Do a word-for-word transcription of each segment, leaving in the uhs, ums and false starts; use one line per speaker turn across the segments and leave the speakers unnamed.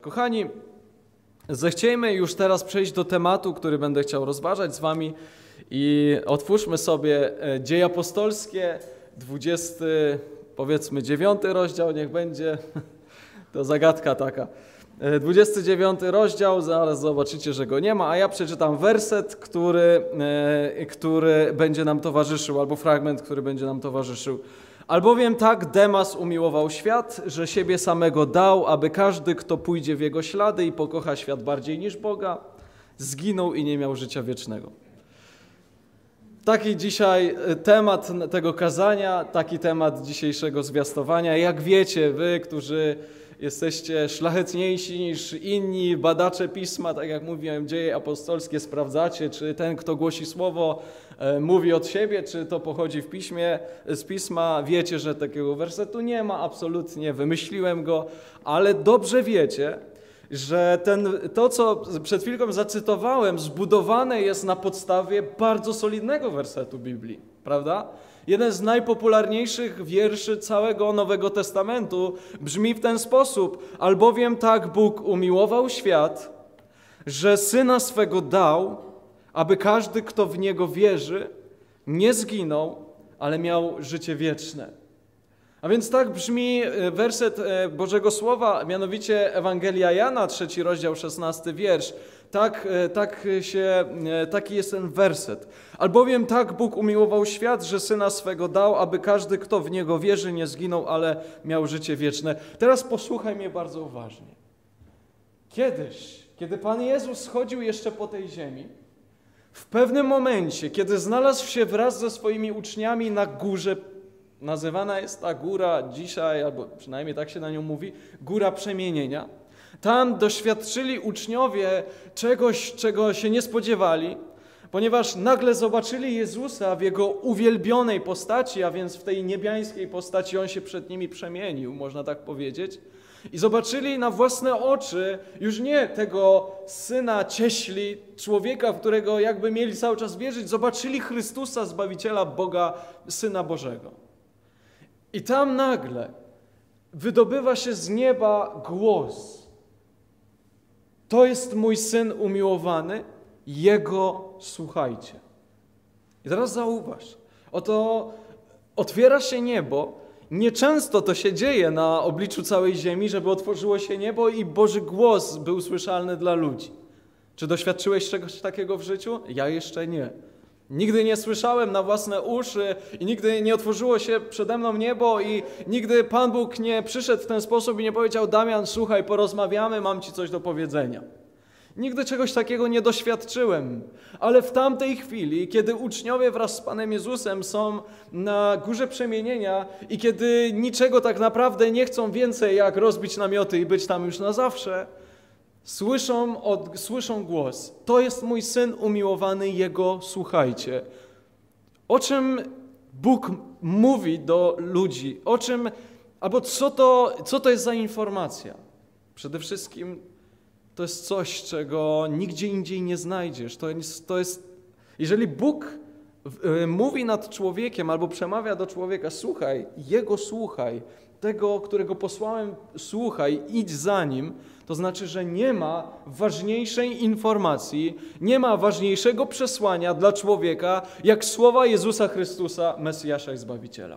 Kochani, zechciejmy już teraz przejść do tematu, który będę chciał rozważać z wami i otwórzmy sobie Dzieje Apostolskie, dwudziesty, powiedzmy dziewiąty rozdział, niech będzie, to zagadka taka. dwudziesty dziewiąty rozdział, zaraz zobaczycie, że go nie ma, a ja przeczytam werset, który, który będzie nam towarzyszył, albo fragment, który będzie nam towarzyszył. Albowiem tak Demas umiłował świat, że siebie samego dał, aby każdy, kto pójdzie w jego ślady i pokocha świat bardziej niż Boga, zginął i nie miał życia wiecznego. Taki dzisiaj temat tego kazania, taki temat dzisiejszego zwiastowania. Jak wiecie, wy, którzy jesteście szlachetniejsi niż inni badacze Pisma, tak jak mówiłem, Dzieje Apostolskie, sprawdzacie, czy ten, kto głosi Słowo, e, mówi od siebie, czy to pochodzi w Piśmie, z Pisma. Wiecie, że takiego wersetu nie ma, absolutnie, wymyśliłem go, ale dobrze wiecie, że ten, to, co przed chwilką zacytowałem, zbudowane jest na podstawie bardzo solidnego wersetu Biblii, prawda? Jeden z najpopularniejszych wierszy całego Nowego Testamentu brzmi w ten sposób: albowiem tak Bóg umiłował świat, że Syna swego dał, aby każdy, kto w Niego wierzy, nie zginął, ale miał życie wieczne. A więc tak brzmi werset Bożego Słowa, mianowicie Ewangelia Jana, trzeci rozdział, szesnasty wiersz. Tak, tak się, taki jest ten werset. Albowiem tak Bóg umiłował świat, że Syna swego dał, aby każdy, kto w Niego wierzy, nie zginął, ale miał życie wieczne. Teraz posłuchaj mnie bardzo uważnie. Kiedyś, kiedy Pan Jezus schodził jeszcze po tej ziemi, w pewnym momencie, kiedy znalazł się wraz ze swoimi uczniami na górze, nazywana jest ta góra dzisiaj, albo przynajmniej tak się na nią mówi, Góra Przemienienia. Tam doświadczyli uczniowie czegoś, czego się nie spodziewali, ponieważ nagle zobaczyli Jezusa w Jego uwielbionej postaci, a więc w tej niebiańskiej postaci On się przed nimi przemienił, można tak powiedzieć. I zobaczyli na własne oczy już nie tego Syna cieśli, człowieka, w którego jakby mieli cały czas wierzyć, zobaczyli Chrystusa, Zbawiciela Boga, Syna Bożego. I tam nagle wydobywa się z nieba głos. To jest mój Syn umiłowany, Jego słuchajcie. I teraz zauważ, oto otwiera się niebo. Nieczęsto to się dzieje na obliczu całej ziemi, żeby otworzyło się niebo i Boży głos był słyszalny dla ludzi. Czy doświadczyłeś czegoś takiego w życiu? Ja jeszcze nie. Nigdy nie słyszałem na własne uszy i nigdy nie otworzyło się przede mną niebo i nigdy Pan Bóg nie przyszedł w ten sposób i nie powiedział: Damian, słuchaj, porozmawiamy, mam Ci coś do powiedzenia. Nigdy czegoś takiego nie doświadczyłem, ale w tamtej chwili, kiedy uczniowie wraz z Panem Jezusem są na Górze Przemienienia i kiedy niczego tak naprawdę nie chcą więcej jak rozbić namioty i być tam już na zawsze, Słyszą, od, słyszą głos. To jest mój Syn umiłowany, Jego słuchajcie. O czym Bóg mówi do ludzi? O czym, albo co to, co to jest za informacja? Przede wszystkim to jest coś, czego nigdzie indziej nie znajdziesz. To jest, to jest, jeżeli Bóg mówi nad człowiekiem albo przemawia do człowieka: słuchaj, Jego słuchaj, tego, którego posłałem, słuchaj, idź za Nim, to znaczy, że nie ma ważniejszej informacji, nie ma ważniejszego przesłania dla człowieka, jak słowa Jezusa Chrystusa, Mesjasza i Zbawiciela.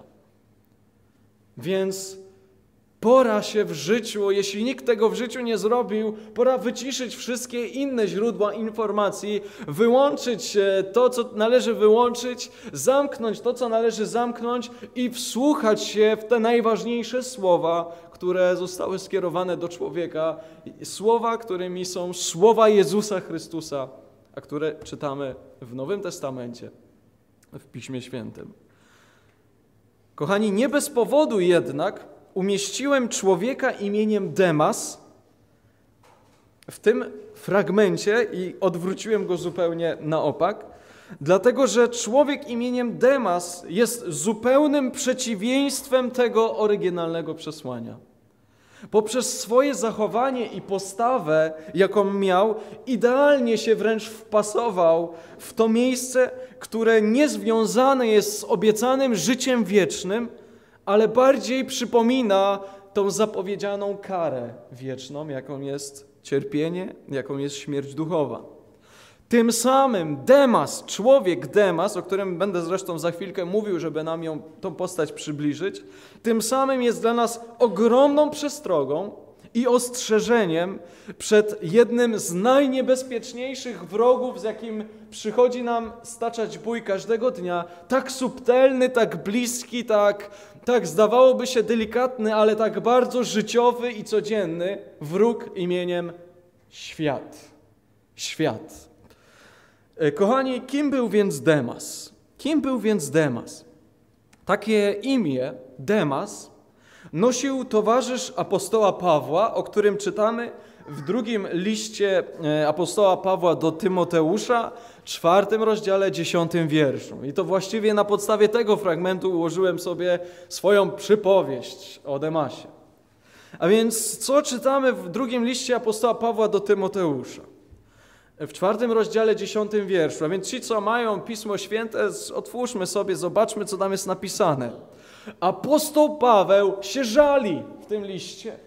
Więc pora się w życiu, jeśli nikt tego w życiu nie zrobił, pora wyciszyć wszystkie inne źródła informacji, wyłączyć to, co należy wyłączyć, zamknąć to, co należy zamknąć i wsłuchać się w te najważniejsze słowa, które zostały skierowane do człowieka, słowa, którymi są słowa Jezusa Chrystusa, a które czytamy w Nowym Testamencie, w Piśmie Świętym. Kochani, nie bez powodu jednak umieściłem człowieka imieniem Demas w tym fragmencie i odwróciłem go zupełnie na opak, dlatego że człowiek imieniem Demas jest zupełnym przeciwieństwem tego oryginalnego przesłania. Poprzez swoje zachowanie i postawę, jaką miał, idealnie się wręcz wpasował w to miejsce, które nie związane jest z obiecanym życiem wiecznym, ale bardziej przypomina tą zapowiedzianą karę wieczną, jaką jest cierpienie, jaką jest śmierć duchowa. Tym samym Demas, człowiek Demas, o którym będę zresztą za chwilkę mówił, żeby nam ją, tą postać przybliżyć, tym samym jest dla nas ogromną przestrogą i ostrzeżeniem przed jednym z najniebezpieczniejszych wrogów, z jakim przychodzi nam staczać bój każdego dnia, tak subtelny, tak bliski, tak, tak zdawałoby się delikatny, ale tak bardzo życiowy i codzienny wróg imieniem świat. Świat. Kochani, kim był więc Demas? Kim był więc Demas? Takie imię, Demas, nosił towarzysz apostoła Pawła, o którym czytamy w drugim liście apostoła Pawła do Tymoteusza, czwartym rozdziale, dziesiątym wierszu. I to właściwie na podstawie tego fragmentu ułożyłem sobie swoją przypowieść o Demasie. A więc co czytamy w drugim liście apostoła Pawła do Tymoteusza? W czwartym rozdziale, dziesiątym wierszu. A więc ci, co mają Pismo Święte, otwórzmy sobie, zobaczmy, co tam jest napisane. Apostoł Paweł się żali w tym liście.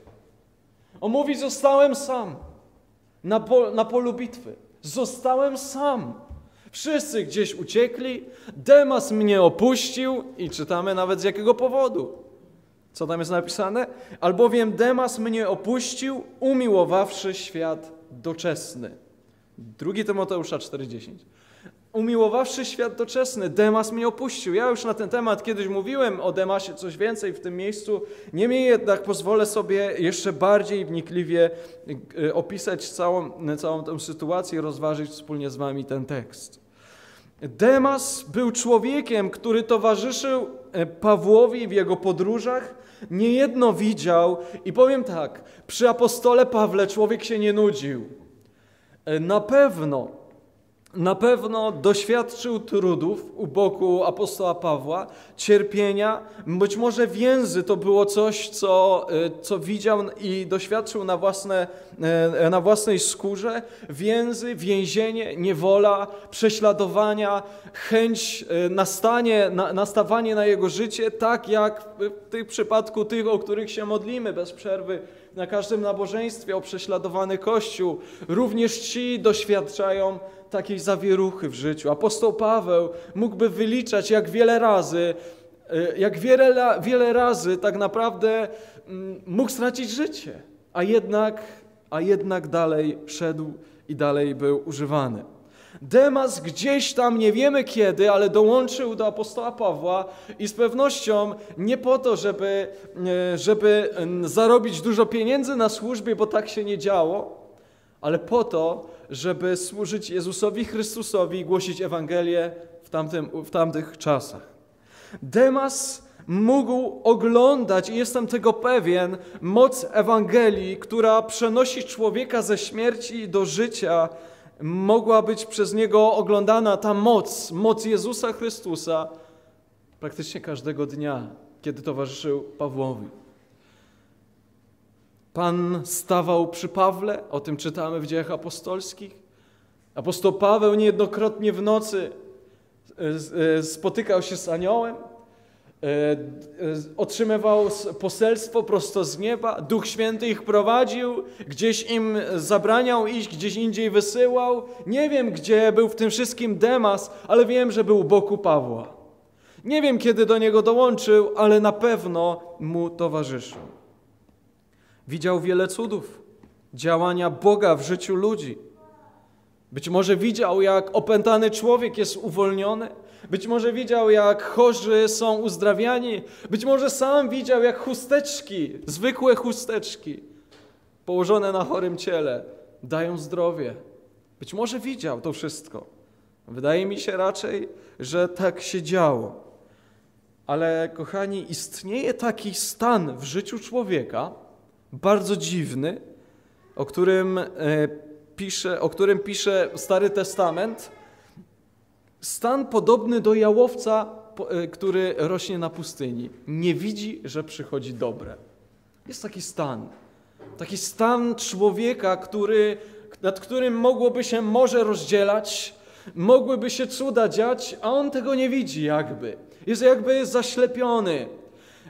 On mówi, zostałem sam na, pol, na polu bitwy. Zostałem sam. Wszyscy gdzieś uciekli. Demas mnie opuścił i czytamy nawet z jakiego powodu. Co tam jest napisane? Albowiem Demas mnie opuścił, umiłowawszy świat doczesny. Drugi Tymoteusza cztery dziesięć. Umiłowawszy świat doczesny, Demas mnie opuścił. Ja już na ten temat kiedyś mówiłem o Demasie coś więcej w tym miejscu. Niemniej jednak pozwolę sobie jeszcze bardziej wnikliwie opisać całą, całą tę sytuację, rozważyć wspólnie z wami ten tekst. Demas był człowiekiem, który towarzyszył Pawłowi w jego podróżach. Niejedno widział i powiem tak, przy apostole Pawle człowiek się nie nudził. Na pewno Na pewno doświadczył trudów u boku apostoła Pawła, cierpienia, być może więzy to było coś, co, co widział i doświadczył na, własne, na własnej skórze. Więzy, więzienie, niewola, prześladowania, chęć nastanie, na, nastawanie na jego życie, tak jak w tym przypadku tych, o których się modlimy bez przerwy na każdym nabożeństwie, o prześladowany Kościół. Również ci doświadczają takiej zawieruchy w życiu. Apostoł Paweł mógłby wyliczać, jak wiele razy, jak wiele, wiele razy tak naprawdę mógł stracić życie, a jednak, a jednak dalej szedł i dalej był używany. Demas gdzieś tam, nie wiemy kiedy, ale dołączył do apostoła Pawła i z pewnością nie po to, żeby, żeby zarobić dużo pieniędzy na służbie, bo tak się nie działo, ale po to, żeby służyć Jezusowi Chrystusowi i głosić Ewangelię w, tamtym, w tamtych czasach. Demas mógł oglądać, i jestem tego pewien, moc Ewangelii, która przenosi człowieka ze śmierci do życia. Mogła być przez niego oglądana ta moc, moc Jezusa Chrystusa praktycznie każdego dnia, kiedy towarzyszył Pawłowi. Pan stawał przy Pawle, o tym czytamy w Dziejach Apostolskich. Apostoł Paweł niejednokrotnie w nocy spotykał się z aniołem, otrzymywał poselstwo prosto z nieba, Duch Święty ich prowadził, gdzieś im zabraniał iść, gdzieś indziej wysyłał. Nie wiem, gdzie był w tym wszystkim Demas, ale wiem, że był u boku Pawła. Nie wiem, kiedy do niego dołączył, ale na pewno mu towarzyszył. Widział wiele cudów, działania Boga w życiu ludzi. Być może widział, jak opętany człowiek jest uwolniony. Być może widział, jak chorzy są uzdrawiani. Być może sam widział, jak chusteczki, zwykłe chusteczki położone na chorym ciele dają zdrowie. Być może widział to wszystko. Wydaje mi się raczej, że tak się działo. Ale kochani, istnieje taki stan w życiu człowieka, bardzo dziwny, o którym e, pisze, o którym pisze Stary Testament. Stan podobny do jałowca, po, e, który rośnie na pustyni. Nie widzi, że przychodzi dobre. Jest taki stan. Taki stan człowieka, który, nad którym mogłoby się morze rozdzielać, mogłyby się cuda dziać, a on tego nie widzi jakby. Jest jakby zaślepiony.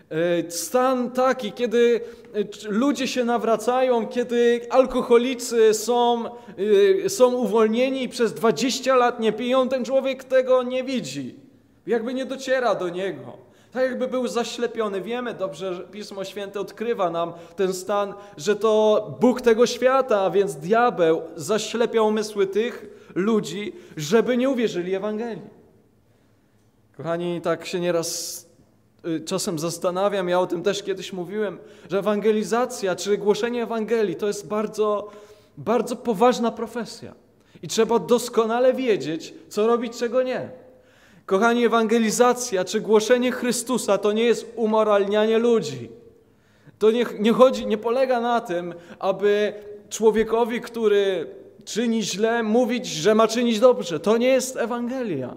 Stan taki, kiedy ludzie się nawracają, kiedy alkoholicy są, są uwolnieni i przez dwadzieścia lat nie piją, ten człowiek tego nie widzi. Jakby nie dociera do niego. Tak jakby był zaślepiony. Wiemy dobrze, że Pismo Święte odkrywa nam ten stan, że to Bóg tego świata, a więc diabeł, zaślepia umysły tych ludzi, żeby nie uwierzyli Ewangelii. Kochani, tak się nieraz czasem zastanawiam, ja o tym też kiedyś mówiłem, że ewangelizacja, czy głoszenie Ewangelii to jest bardzo, bardzo poważna profesja. I trzeba doskonale wiedzieć, co robić, czego nie. Kochani, ewangelizacja, czy głoszenie Chrystusa to nie jest umoralnianie ludzi. To nie, nie chodzi, nie polega na tym, aby człowiekowi, który czyni źle, mówić, że ma czynić dobrze. To nie jest Ewangelia.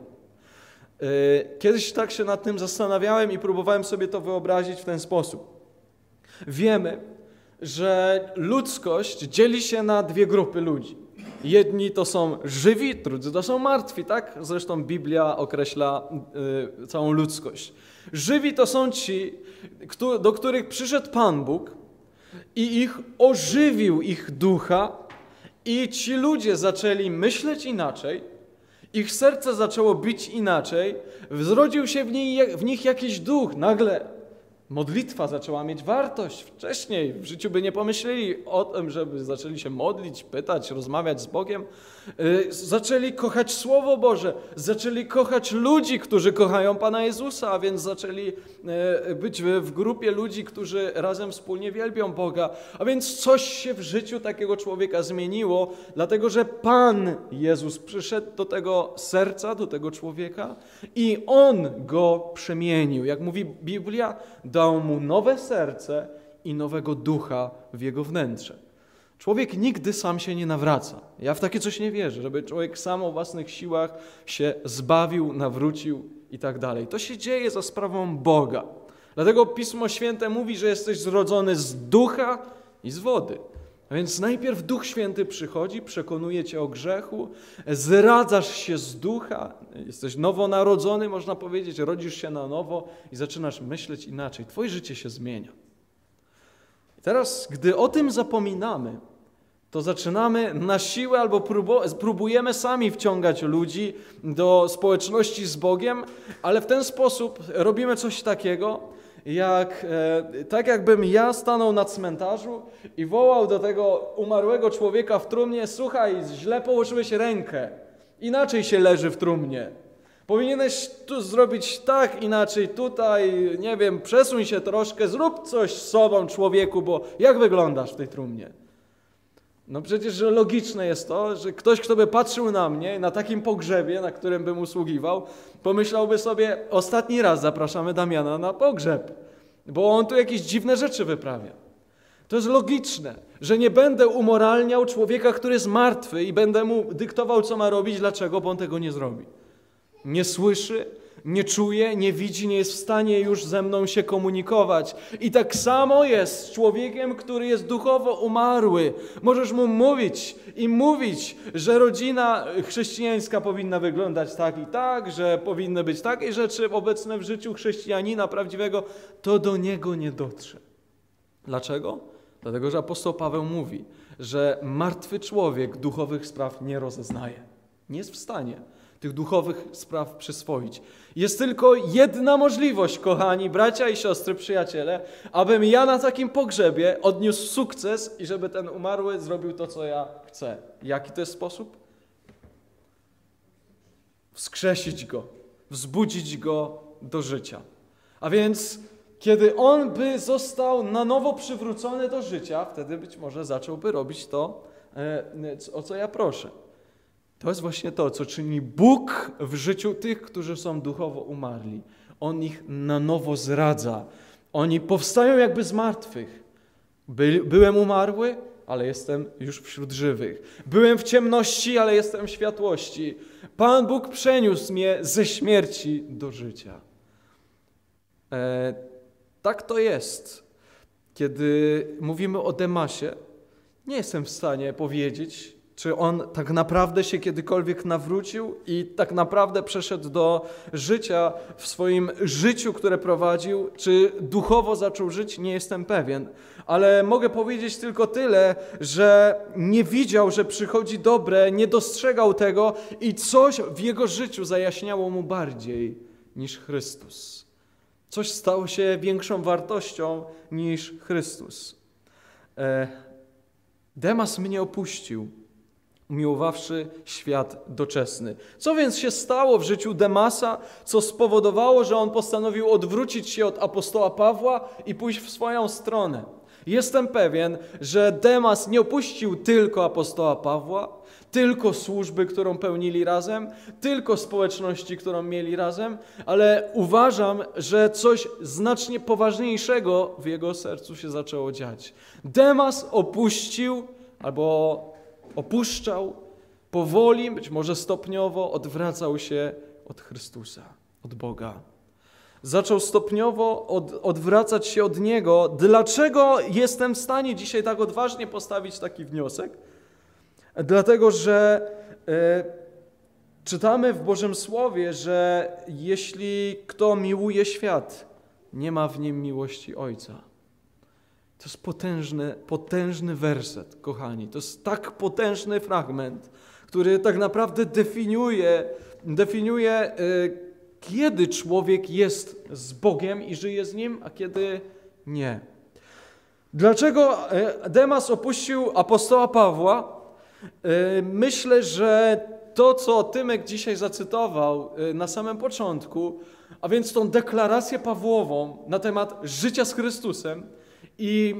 Kiedyś tak się nad tym zastanawiałem i próbowałem sobie to wyobrazić w ten sposób. Wiemy, że ludzkość dzieli się na dwie grupy ludzi. Jedni to są żywi, drudzy to są martwi, tak? Zresztą Biblia określa y, całą ludzkość. Żywi to są ci, kto, do których przyszedł Pan Bóg i ich ożywił ich ducha i ci ludzie zaczęli myśleć inaczej, ich serce zaczęło bić inaczej, zrodził się w nich, w nich jakiś duch, nagle modlitwa zaczęła mieć wartość. Wcześniej w życiu by nie pomyśleli o tym, żeby zaczęli się modlić, pytać, rozmawiać z Bogiem. Zaczęli kochać Słowo Boże, zaczęli kochać ludzi, którzy kochają Pana Jezusa, a więc zaczęli być w grupie ludzi, którzy razem wspólnie wielbią Boga. A więc coś się w życiu takiego człowieka zmieniło, dlatego że Pan Jezus przyszedł do tego serca, do tego człowieka i On go przemienił. Jak mówi Biblia, dał mu nowe serce i nowego ducha w jego wnętrze. Człowiek nigdy sam się nie nawraca. Ja w takie coś nie wierzę, żeby człowiek sam o własnych siłach się zbawił, nawrócił i tak dalej. To się dzieje za sprawą Boga. Dlatego Pismo Święte mówi, że jesteś zrodzony z ducha i z wody. A więc najpierw Duch Święty przychodzi, przekonuje cię o grzechu, zradzasz się z ducha, jesteś nowonarodzony, można powiedzieć, rodzisz się na nowo i zaczynasz myśleć inaczej. Twoje życie się zmienia. I teraz, gdy o tym zapominamy, to zaczynamy na siłę albo próbujemy sami wciągać ludzi do społeczności z Bogiem, ale w ten sposób robimy coś takiego, jak, e, tak jakbym ja stanął na cmentarzu i wołał do tego umarłego człowieka w trumnie: słuchaj, źle położyłeś rękę, inaczej się leży w trumnie. Powinieneś tu zrobić tak, inaczej tutaj, nie wiem, przesuń się troszkę, zrób coś z sobą, człowieku, bo jak wyglądasz w tej trumnie? No przecież logiczne jest to, że ktoś, kto by patrzył na mnie, na takim pogrzebie, na którym bym usługiwał, pomyślałby sobie: ostatni raz zapraszamy Damiana na pogrzeb, bo on tu jakieś dziwne rzeczy wyprawia. To jest logiczne, że nie będę umoralniał człowieka, który jest martwy i będę mu dyktował, co ma robić. Dlaczego? Bo on tego nie zrobi. Nie słyszy, nie czuje, nie widzi, nie jest w stanie już ze mną się komunikować. I tak samo jest z człowiekiem, który jest duchowo umarły. Możesz mu mówić i mówić, że rodzina chrześcijańska powinna wyglądać tak i tak, że powinny być takie rzeczy obecne w życiu chrześcijanina prawdziwego. To do niego nie dotrze. Dlaczego? Dlatego, że apostoł Paweł mówi, że martwy człowiek duchowych spraw nie rozeznaje. Nie jest w stanie tych duchowych spraw przyswoić. Jest tylko jedna możliwość, kochani bracia i siostry, przyjaciele, abym ja na takim pogrzebie odniósł sukces i żeby ten umarły zrobił to, co ja chcę. Jaki to jest sposób? Wskrzesić go, wzbudzić go do życia. A więc kiedy on by został na nowo przywrócony do życia, wtedy być może zacząłby robić to, o co ja proszę. To jest właśnie to, co czyni Bóg w życiu tych, którzy są duchowo umarli. On ich na nowo zradza. Oni powstają jakby z martwych. By, byłem umarły, ale jestem już wśród żywych. Byłem w ciemności, ale jestem w światłości. Pan Bóg przeniósł mnie ze śmierci do życia. E, tak to jest. Kiedy mówimy o Demasie, nie jestem w stanie powiedzieć, Czy on tak naprawdę się kiedykolwiek nawrócił i tak naprawdę przeszedł do życia w swoim życiu, które prowadził? Czy duchowo zaczął żyć? Nie jestem pewien. Ale mogę powiedzieć tylko tyle, że nie widział, że przychodzi dobre, nie dostrzegał tego i coś w jego życiu zajaśniało mu bardziej niż Chrystus. Coś stało się większą wartością niż Chrystus. Demas mnie opuścił, umiłowawszy świat doczesny. Co więc się stało w życiu Demasa, co spowodowało, że on postanowił odwrócić się od apostoła Pawła i pójść w swoją stronę? Jestem pewien, że Demas nie opuścił tylko apostoła Pawła, tylko służby, którą pełnili razem, tylko społeczności, którą mieli razem, ale uważam, że coś znacznie poważniejszego w jego sercu się zaczęło dziać. Demas opuścił albo opuszczał powoli, być może stopniowo, odwracał się od Chrystusa, od Boga. Zaczął stopniowo od, odwracać się od Niego. Dlaczego jestem w stanie dzisiaj tak odważnie postawić taki wniosek? Dlatego, że e, czytamy w Bożym Słowie, że jeśli kto miłuje świat, nie ma w nim miłości Ojca. To jest potężny, potężny werset, kochani. To jest tak potężny fragment, który tak naprawdę definiuje, definiuje e, kiedy człowiek jest z Bogiem i żyje z Nim, a kiedy nie. Dlaczego Demas opuścił apostoła Pawła? Myślę, że to, co Tymek dzisiaj zacytował na samym początku, a więc tą deklarację Pawłową na temat życia z Chrystusem i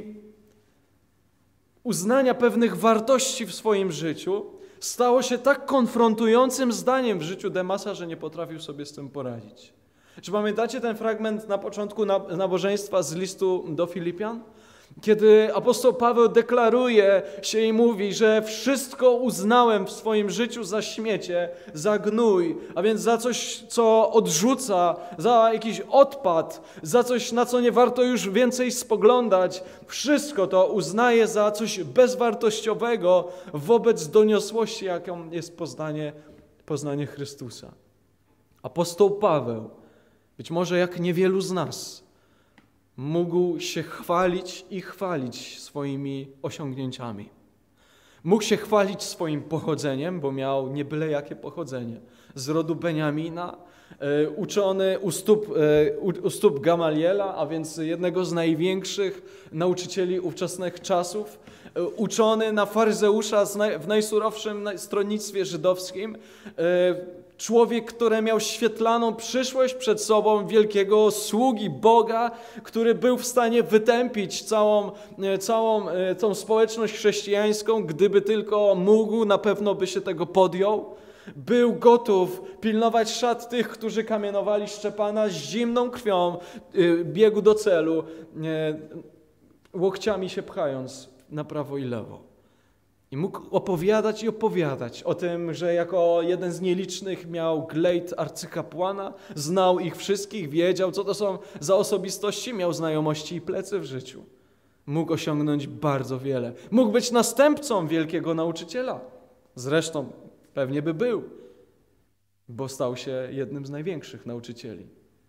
uznania pewnych wartości w swoim życiu, stało się tak konfrontującym zdaniem w życiu Demasa, że nie potrafił sobie z tym poradzić. Czy pamiętacie ten fragment na początku nabożeństwa z listu do Filipian? Kiedy apostoł Paweł deklaruje się i mówi, że wszystko uznałem w swoim życiu za śmiecie, za gnój, a więc za coś, co odrzuca, za jakiś odpad, za coś, na co nie warto już więcej spoglądać. Wszystko to uznaje za coś bezwartościowego wobec doniosłości, jaką jest poznanie, poznanie Chrystusa. Apostoł Paweł, być może jak niewielu z nas, mógł się chwalić i chwalić swoimi osiągnięciami. Mógł się chwalić swoim pochodzeniem, bo miał nie byle jakie pochodzenie. Z rodu Beniamina, e, uczony u stóp, e, u, u stóp Gamaliela, a więc jednego z największych nauczycieli ówczesnych czasów, e, uczony na faryzeusza z naj, w najsurowszym stronnictwie żydowskim, e, człowiek, który miał świetlaną przyszłość przed sobą, wielkiego sługi Boga, który był w stanie wytępić całą, całą tą społeczność chrześcijańską, gdyby tylko mógł, na pewno by się tego podjął. Był gotów pilnować szat tych, którzy kamienowali Szczepana, z zimną krwią biegł do celu, łokciami się pchając na prawo i lewo. I mógł opowiadać i opowiadać o tym, że jako jeden z nielicznych miał glejt arcykapłana, znał ich wszystkich, wiedział, co to są za osobistości, miał znajomości i plecy w życiu. Mógł osiągnąć bardzo wiele. Mógł być następcą wielkiego nauczyciela. Zresztą pewnie by był, bo stał się jednym z największych nauczycieli.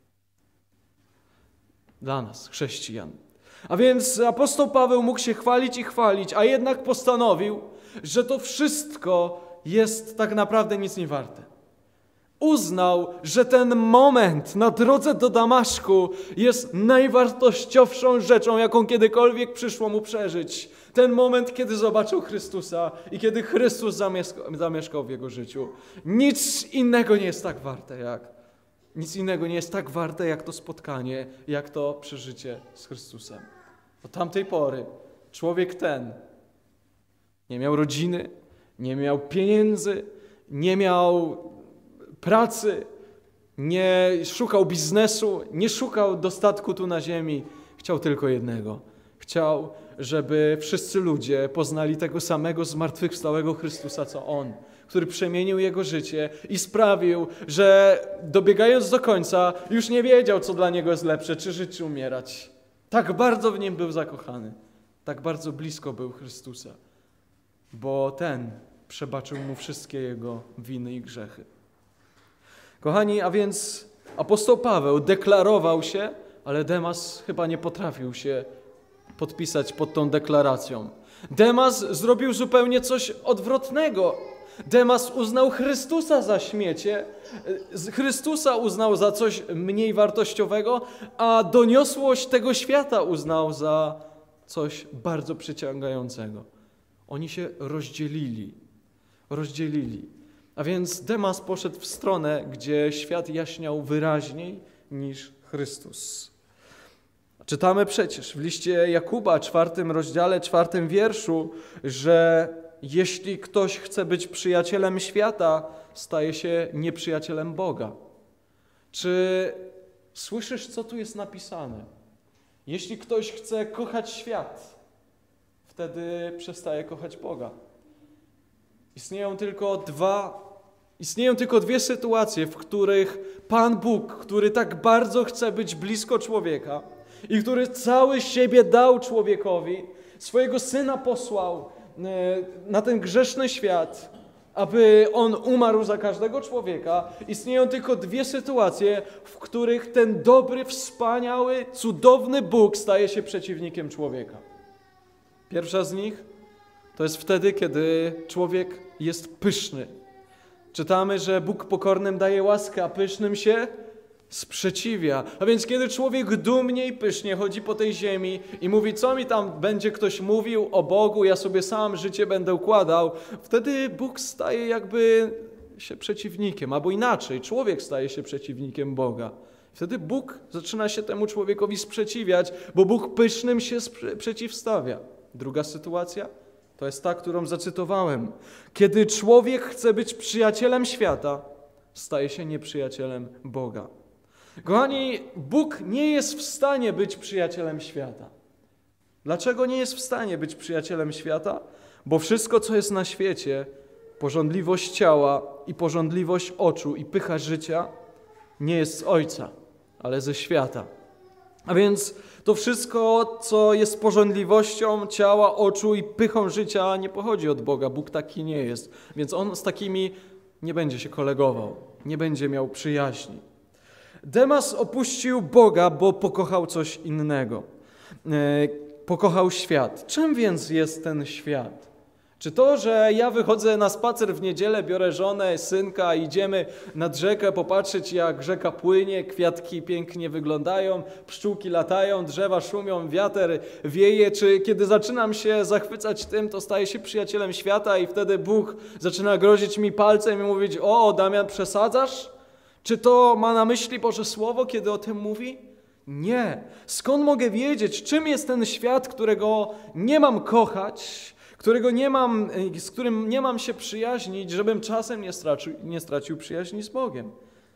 Dla nas, chrześcijan. A więc apostoł Paweł mógł się chwalić i chwalić, a jednak postanowił, że to wszystko jest tak naprawdę nic nie warte. Uznał, że ten moment na drodze do Damaszku jest najwartościowszą rzeczą, jaką kiedykolwiek przyszło mu przeżyć. Ten moment, kiedy zobaczył Chrystusa i kiedy Chrystus zamieszkał, zamieszkał w jego życiu. Nic innego nie jest tak warte jak Nic innego nie jest tak warte jak to spotkanie, jak to przeżycie z Chrystusem. Od tamtej pory człowiek ten nie miał rodziny, nie miał pieniędzy, nie miał pracy, nie szukał biznesu, nie szukał dostatku tu na ziemi. Chciał tylko jednego. Chciał, żeby wszyscy ludzie poznali tego samego zmartwychwstałego Chrystusa, co On, który przemienił jego życie i sprawił, że dobiegając do końca już nie wiedział, co dla niego jest lepsze, czy żyć, czy umierać. Tak bardzo w nim był zakochany, tak bardzo blisko był Chrystusa, bo ten przebaczył mu wszystkie jego winy i grzechy. Kochani, a więc apostoł Paweł deklarował się, ale Demas chyba nie potrafił się podpisać pod tą deklaracją. Demas zrobił zupełnie coś odwrotnego. Demas uznał Chrystusa za śmiecie, Chrystusa uznał za coś mniej wartościowego, a doniosłość tego świata uznał za coś bardzo przyciągającego. Oni się rozdzielili, rozdzielili. A więc Demas poszedł w stronę, gdzie świat jaśniał wyraźniej niż Chrystus. Czytamy przecież w liście Jakuba, czwartym rozdziale, czwartym wierszu, że jeśli ktoś chce być przyjacielem świata, staje się nieprzyjacielem Boga. Czy słyszysz, co tu jest napisane? Jeśli ktoś chce kochać świat, wtedy przestaje kochać Boga. Istnieją tylko dwa, istnieją tylko dwie sytuacje, w których Pan Bóg, który tak bardzo chce być blisko człowieka i który cały siebie dał człowiekowi, swojego Syna posłał na ten grzeszny świat, aby On umarł za każdego człowieka. Istnieją tylko dwie sytuacje, w których ten dobry, wspaniały, cudowny Bóg staje się przeciwnikiem człowieka. Pierwsza z nich to jest wtedy, kiedy człowiek jest pyszny. Czytamy, że Bóg pokornym daje łaskę, a pysznym się sprzeciwia. A więc kiedy człowiek dumnie i pysznie chodzi po tej ziemi i mówi, co mi tam będzie ktoś mówił o Bogu, ja sobie sam życie będę układał, wtedy Bóg staje jakby się przeciwnikiem, albo inaczej, człowiek staje się przeciwnikiem Boga. Wtedy Bóg zaczyna się temu człowiekowi sprzeciwiać, bo Bóg pysznym się przeciwstawia. Druga sytuacja to jest ta, którą zacytowałem. Kiedy człowiek chce być przyjacielem świata, staje się nieprzyjacielem Boga. Kochani, Bóg nie jest w stanie być przyjacielem świata. Dlaczego nie jest w stanie być przyjacielem świata? Bo wszystko, co jest na świecie, pożądliwość ciała i pożądliwość oczu i pycha życia, nie jest z Ojca, ale ze świata. A więc to wszystko, co jest pożądliwością ciała, oczu i pychą życia, nie pochodzi od Boga. Bóg taki nie jest. Więc On z takimi nie będzie się kolegował, nie będzie miał przyjaźni. Demas opuścił Boga, bo pokochał coś innego. E, pokochał świat. Czym więc jest ten świat? Czy to, że ja wychodzę na spacer w niedzielę, biorę żonę, synka, idziemy nad rzekę popatrzeć, jak rzeka płynie, kwiatki pięknie wyglądają, pszczółki latają, drzewa szumią, wiatr wieje, czy kiedy zaczynam się zachwycać tym, to staję się przyjacielem świata i wtedy Bóg zaczyna grozić mi palcem i mówić, o Damian, przesadzasz? Czy to ma na myśli Boże Słowo, kiedy o tym mówi? Nie. Skąd mogę wiedzieć, czym jest ten świat, którego nie mam kochać, którego nie mam, z którym nie mam się przyjaźnić, żebym czasem nie stracił, nie stracił przyjaźni z Bogiem?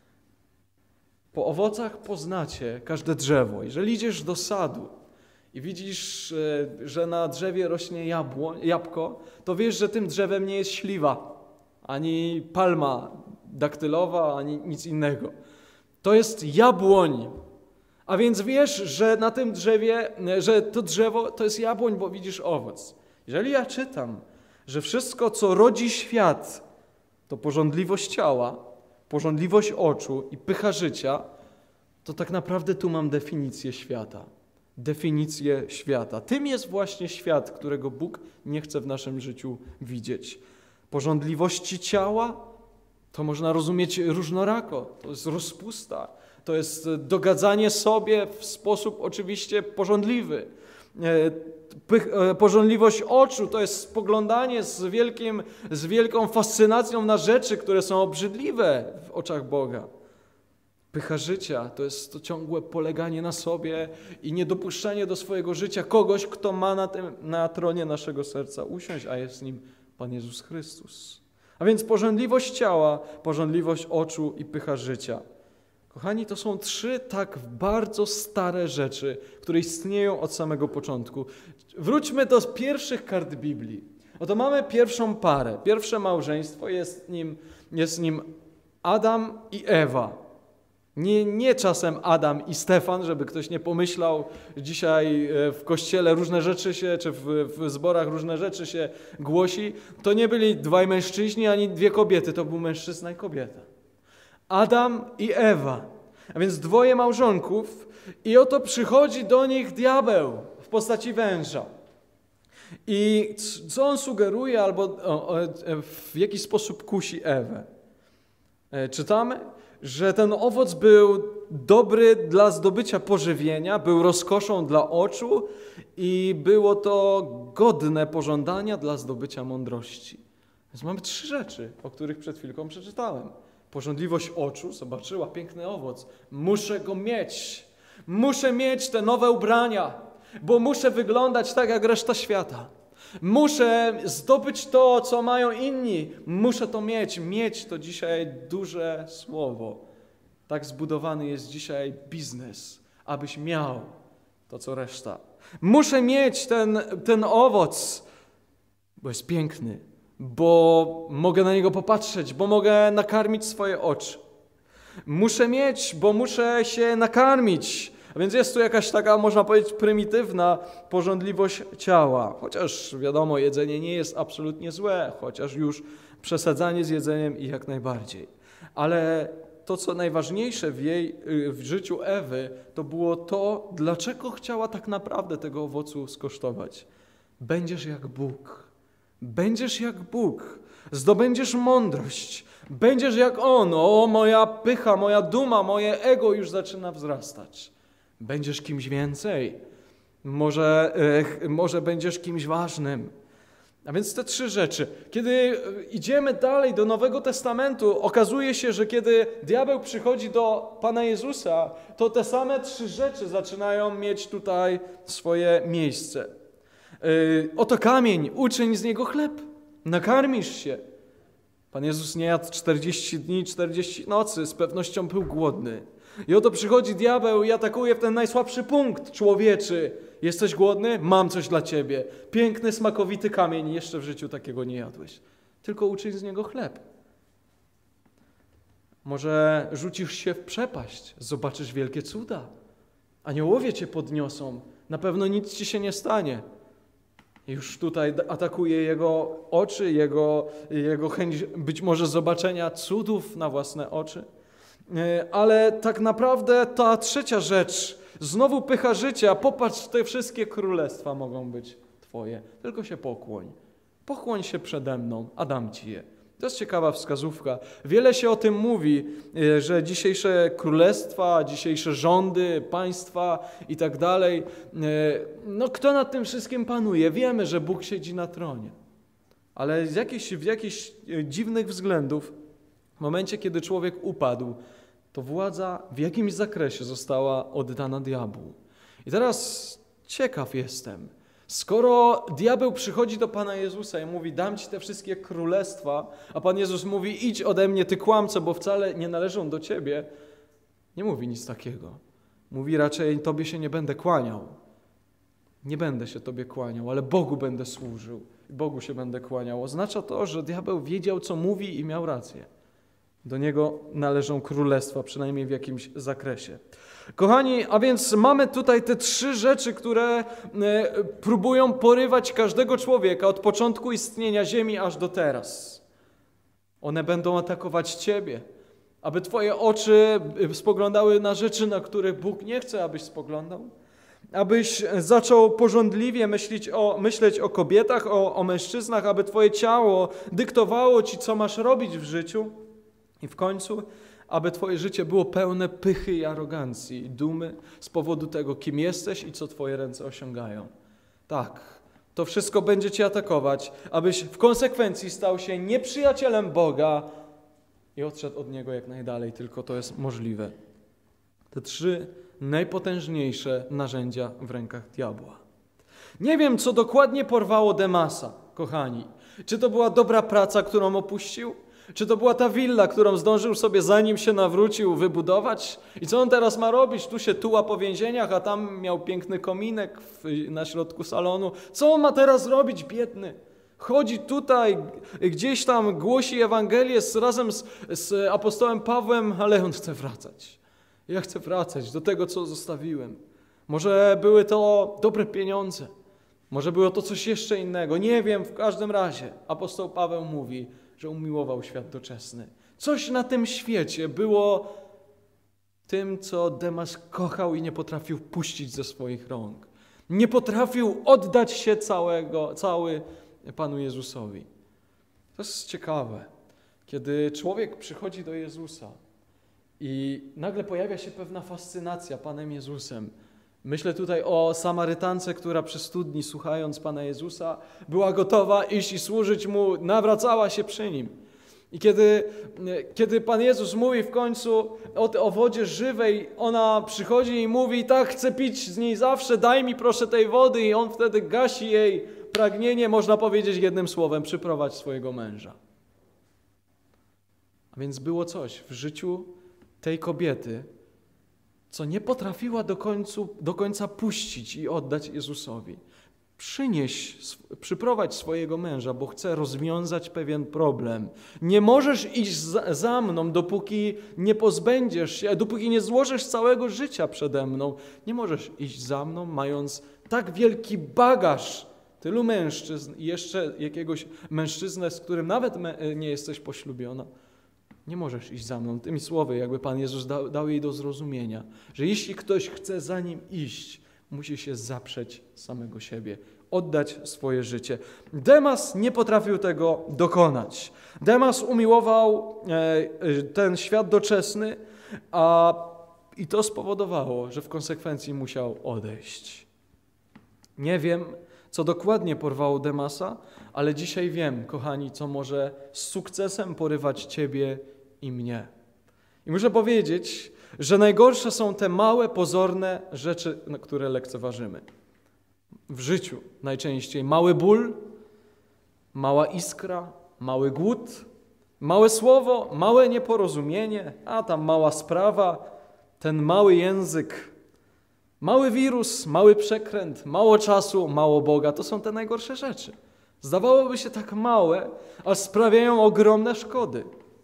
Po owocach poznacie każde drzewo. Jeżeli idziesz do sadu i widzisz, że na drzewie rośnie jabło, jabłko, to wiesz, że tym drzewem nie jest śliwa, ani palma daktylowa, ani nic innego. To jest jabłoń. A więc wiesz, że na tym drzewie, że to drzewo to jest jabłoń, bo widzisz owoc. Jeżeli ja czytam, że wszystko, co rodzi świat, to pożądliwość ciała, pożądliwość oczu i pycha życia, to tak naprawdę tu mam definicję świata. Definicję świata. Tym jest właśnie świat, którego Bóg nie chce w naszym życiu widzieć. Pożądliwości ciała to można rozumieć różnorako. To jest rozpusta. To jest dogadzanie sobie w sposób oczywiście pożądliwy. Pożądliwość oczu to jest spoglądanie z, wielkim, z wielką fascynacją na rzeczy, które są obrzydliwe w oczach Boga. Pycha życia to jest to ciągłe poleganie na sobie i niedopuszczanie do swojego życia kogoś, kto ma na, tym, na tronie naszego serca usiąść, a jest nim Pan Jezus Chrystus. A więc pożądliwość ciała, pożądliwość oczu i pycha życia. Kochani, to są trzy tak bardzo stare rzeczy, które istnieją od samego początku. Wróćmy do pierwszych kart Biblii. Oto mamy pierwszą parę, pierwsze małżeństwo, jest nim, jest nim Adam i Ewa. Nie, nie czasem Adam i Stefan, żeby ktoś nie pomyślał, dzisiaj w kościele różne rzeczy się, czy w, w zborach różne rzeczy się głosi. To nie byli dwaj mężczyźni, ani dwie kobiety, to był mężczyzna i kobieta. Adam i Ewa, a więc dwoje małżonków i oto przychodzi do nich diabeł w postaci węża. I co on sugeruje, albo o, o, w jaki sposób kusi Ewę? Czytamy, że ten owoc był dobry dla zdobycia pożywienia, był rozkoszą dla oczu i było to godne pożądania dla zdobycia mądrości. Więc mamy trzy rzeczy, o których przed chwilką przeczytałem. Pożądliwość oczu, zobaczyła piękny owoc. Muszę go mieć. Muszę mieć te nowe ubrania, bo muszę wyglądać tak jak reszta świata. Muszę zdobyć to, co mają inni. Muszę to mieć. Mieć to dzisiaj duże słowo. Tak zbudowany jest dzisiaj biznes, abyś miał to, co reszta. Muszę mieć ten, ten owoc, bo jest piękny, bo mogę na niego popatrzeć, bo mogę nakarmić swoje oczy. Muszę mieć, bo muszę się nakarmić. A więc jest tu jakaś taka, można powiedzieć, prymitywna pożądliwość ciała. Chociaż wiadomo, jedzenie nie jest absolutnie złe, chociaż już przesadzanie z jedzeniem i jak najbardziej. Ale to, co najważniejsze w jej, w życiu Ewy, to było to, dlaczego chciała tak naprawdę tego owocu skosztować. Będziesz jak Bóg. Będziesz jak Bóg. Zdobędziesz mądrość. Będziesz jak On. O, moja pycha, moja duma, moje ego już zaczyna wzrastać. Będziesz kimś więcej. Może, e, może będziesz kimś ważnym. A więc te trzy rzeczy. Kiedy idziemy dalej do Nowego Testamentu, okazuje się, że kiedy diabeł przychodzi do Pana Jezusa, to te same trzy rzeczy zaczynają mieć tutaj swoje miejsce. Yy, oto kamień, uczyń z niego chleb, nakarmisz się. Pan Jezus nie jadł czterdzieści dni, czterdzieści nocy, z pewnością był głodny. I oto przychodzi diabeł i atakuje w ten najsłabszy punkt człowieczy. Jesteś głodny? Mam coś dla ciebie. Piękny, smakowity kamień. Jeszcze w życiu takiego nie jadłeś. Tylko uczyń z niego chleb. Może rzucisz się w przepaść. Zobaczysz wielkie cuda. Aniołowie cię podniosą. Na pewno nic ci się nie stanie. Już tutaj atakuje jego oczy, jego, jego chęć być może zobaczenia cudów na własne oczy. Ale tak naprawdę ta trzecia rzecz, znowu pycha życia, popatrz, te wszystkie królestwa mogą być twoje. Tylko się pokłoń. Pokłoń się przede mną, a dam ci je. To jest ciekawa wskazówka. Wiele się o tym mówi, że dzisiejsze królestwa, dzisiejsze rządy, państwa i tak dalej, no kto nad tym wszystkim panuje? Wiemy, że Bóg siedzi na tronie. Ale z jakichś, w jakichś dziwnych względów, w momencie, kiedy człowiek upadł, to władza w jakimś zakresie została oddana diabłu. I teraz ciekaw jestem, skoro diabeł przychodzi do Pana Jezusa i mówi, dam ci te wszystkie królestwa, a Pan Jezus mówi, idź ode mnie, ty kłamco, bo wcale nie należą do ciebie, nie mówi nic takiego. Mówi raczej, tobie się nie będę kłaniał. Nie będę się tobie kłaniał, ale Bogu będę służył. Bogu się będę kłaniał. Oznacza to, że diabeł wiedział, co mówi i miał rację. Do niego należą królestwa, przynajmniej w jakimś zakresie. Kochani, a więc mamy tutaj te trzy rzeczy, które próbują porywać każdego człowieka od początku istnienia ziemi aż do teraz. One będą atakować ciebie, aby twoje oczy spoglądały na rzeczy, na których Bóg nie chce, abyś spoglądał. Abyś zaczął pożądliwie myśleć o, myśleć o kobietach, o, o mężczyznach, aby twoje ciało dyktowało ci, co masz robić w życiu. I w końcu, aby twoje życie było pełne pychy i arogancji, dumy z powodu tego, kim jesteś i co twoje ręce osiągają. Tak, to wszystko będzie cię atakować, abyś w konsekwencji stał się nieprzyjacielem Boga i odszedł od Niego jak najdalej, tylko to jest możliwe. Te trzy najpotężniejsze narzędzia w rękach diabła. Nie wiem, co dokładnie porwało Demasa, kochani. Czy to była dobra praca, którą opuścił? Czy to była ta willa, którą zdążył sobie, zanim się nawrócił, wybudować? I co on teraz ma robić? Tu się tuła po więzieniach, a tam miał piękny kominek w, na środku salonu. Co on ma teraz robić, biedny? Chodzi tutaj, gdzieś tam głosi Ewangelię z, razem z, z apostołem Pawłem, ale on chce wracać. Ja chcę wracać do tego, co zostawiłem. Może były to dobre pieniądze. Może było to coś jeszcze innego. Nie wiem, w każdym razie apostoł Paweł mówi, że umiłował świat doczesny. Coś na tym świecie było tym, co Demas kochał i nie potrafił puścić ze swoich rąk. Nie potrafił oddać się całego, cały Panu Jezusowi. To jest ciekawe, kiedy człowiek przychodzi do Jezusa i nagle pojawia się pewna fascynacja Panem Jezusem. Myślę tutaj o Samarytance, która przy studni, słuchając Pana Jezusa, była gotowa iść i służyć Mu, nawracała się przy Nim. I kiedy, kiedy Pan Jezus mówi w końcu o, o wodzie żywej, ona przychodzi i mówi, tak, chcę pić z niej zawsze, daj mi proszę tej wody, i on wtedy gasi jej pragnienie, można powiedzieć jednym słowem, przyprowadź swojego męża. A więc było coś w życiu tej kobiety, co nie potrafiła do, końcu, do końca puścić i oddać Jezusowi. Przynieś, przyprowadź swojego męża, bo chcę rozwiązać pewien problem. Nie możesz iść za, za mną, dopóki nie pozbędziesz się, dopóki nie złożysz całego życia przede mną. Nie możesz iść za mną, mając tak wielki bagaż tylu mężczyzn i jeszcze jakiegoś mężczyznę, z którym nawet nie jesteś poślubiona. Nie możesz iść za mną. Tymi słowy jakby Pan Jezus dał, dał jej do zrozumienia, że jeśli ktoś chce za Nim iść, musi się zaprzeć samego siebie, oddać swoje życie. Demas nie potrafił tego dokonać. Demas umiłował ten świat doczesny, a i to spowodowało, że w konsekwencji musiał odejść. Nie wiem, co dokładnie porwało Demasa, ale dzisiaj wiem, kochani, co może z sukcesem porywać Ciebie i mnie. I muszę powiedzieć, że najgorsze są te małe, pozorne rzeczy, które lekceważymy. W życiu najczęściej mały ból, mała iskra, mały głód, małe słowo, małe nieporozumienie, a tam mała sprawa, ten mały język, mały wirus, mały przekręt, mało czasu, mało Boga. To są te najgorsze rzeczy. Zdawałoby się tak małe, a sprawiają ogromne szkody.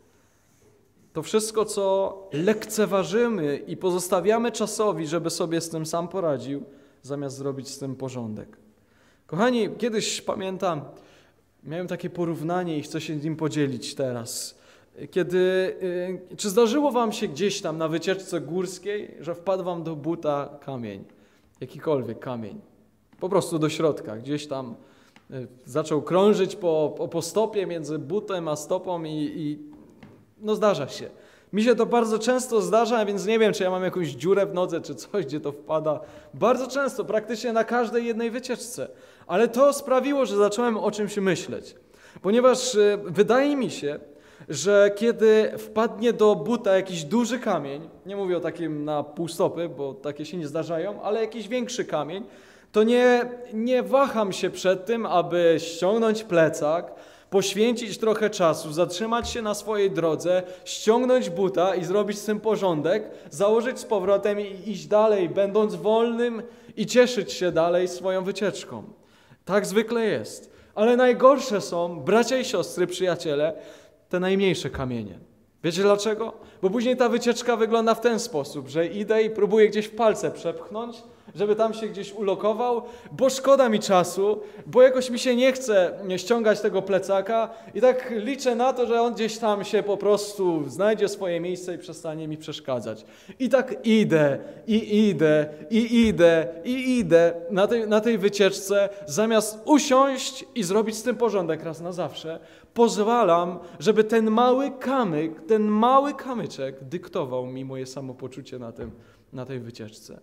To wszystko, co lekceważymy i pozostawiamy czasowi, żeby sobie z tym sam poradził, zamiast zrobić z tym porządek. Kochani, kiedyś pamiętam, miałem takie porównanie i chcę się nim podzielić teraz. Kiedy, czy zdarzyło wam się gdzieś tam na wycieczce górskiej, że wpadł wam do buta kamień, jakikolwiek kamień, po prostu do środka, gdzieś tam zaczął krążyć po, po, po stopie między butem a stopą i, i no zdarza się. Mi się to bardzo często zdarza, więc nie wiem, czy ja mam jakąś dziurę w nodze, czy coś, gdzie to wpada. Bardzo często, praktycznie na każdej jednej wycieczce. Ale to sprawiło, że zacząłem o czymś myśleć. Ponieważ wydaje mi się, że kiedy wpadnie do buta jakiś duży kamień, nie mówię o takim na pół stopy, bo takie się nie zdarzają, ale jakiś większy kamień, to nie, nie waham się przed tym, aby ściągnąć plecak, poświęcić trochę czasu, zatrzymać się na swojej drodze, ściągnąć buta i zrobić z tym porządek, założyć z powrotem i iść dalej, będąc wolnym i cieszyć się dalej swoją wycieczką. Tak zwykle jest. Ale najgorsze są, bracia i siostry, przyjaciele, te najmniejsze kamienie. Wiecie dlaczego? Bo później ta wycieczka wygląda w ten sposób, że idę i próbuję gdzieś w palce przepchnąć, żeby tam się gdzieś ulokował, bo szkoda mi czasu, bo jakoś mi się nie chce ściągać tego plecaka i tak liczę na to, że on gdzieś tam się po prostu znajdzie swoje miejsce i przestanie mi przeszkadzać. I tak idę, i idę, i idę, i idę na tej, na tej wycieczce, zamiast usiąść i zrobić z tym porządek raz na zawsze, pozwalam, żeby ten mały kamyk, ten mały kamyczek dyktował mi moje samopoczucie na, tym, na tej wycieczce.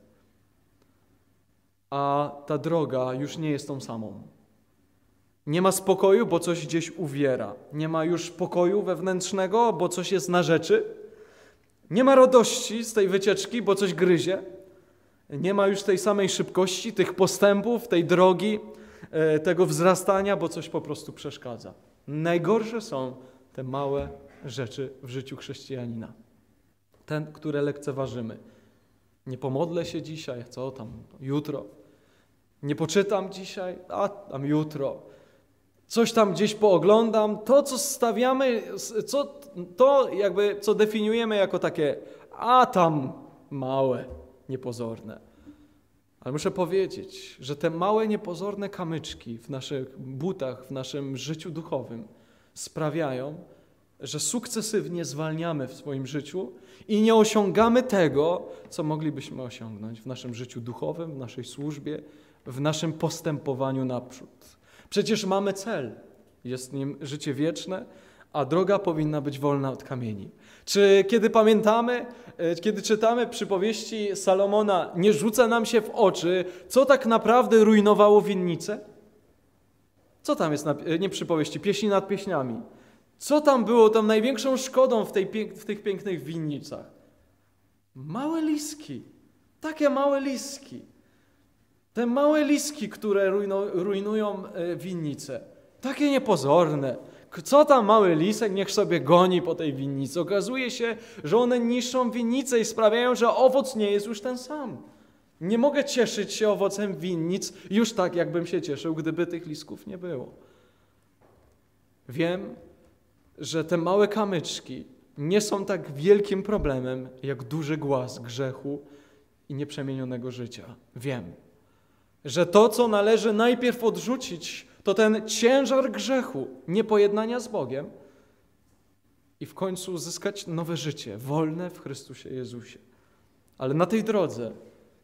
A ta droga już nie jest tą samą. Nie ma spokoju, bo coś gdzieś uwiera. Nie ma już pokoju wewnętrznego, bo coś jest na rzeczy. Nie ma radości z tej wycieczki, bo coś gryzie. Nie ma już tej samej szybkości, tych postępów, tej drogi, tego wzrastania, bo coś po prostu przeszkadza. Najgorsze są te małe rzeczy w życiu chrześcijanina. Te, które lekceważymy. Nie pomodlę się dzisiaj, co tam, jutro. Nie poczytam dzisiaj, a tam jutro. Coś tam gdzieś pooglądam. To, co stawiamy, co, to jakby, co definiujemy jako takie, a tam małe, niepozorne. Ale muszę powiedzieć, że te małe, niepozorne kamyczki w naszych butach, w naszym życiu duchowym sprawiają, że sukcesywnie zwalniamy w swoim życiu i nie osiągamy tego, co moglibyśmy osiągnąć w naszym życiu duchowym, w naszej służbie, w naszym postępowaniu naprzód. Przecież mamy cel, jest nim życie wieczne, a droga powinna być wolna od kamieni. Czy kiedy pamiętamy, kiedy czytamy przypowieści Salomona, nie rzuca nam się w oczy, co tak naprawdę rujnowało winnicę? Co tam jest, na, nie przypowieści, pieśni nad pieśniami. Co tam było tam największą szkodą w, tej, w tych pięknych winnicach? Małe liski, takie małe liski. Te małe liski, które rujno, rujnują winnice, takie niepozorne. Co tam mały lisek, niech sobie goni po tej winnicy. Okazuje się, że one niszczą winnicę i sprawiają, że owoc nie jest już ten sam. Nie mogę cieszyć się owocem winnic już tak, jakbym się cieszył, gdyby tych listków nie było. Wiem, że te małe kamyczki nie są tak wielkim problemem, jak duży głaz grzechu i nieprzemienionego życia. Wiem, że to, co należy najpierw odrzucić, to ten ciężar grzechu, niepojednania z Bogiem i w końcu uzyskać nowe życie, wolne w Chrystusie Jezusie. Ale na tej drodze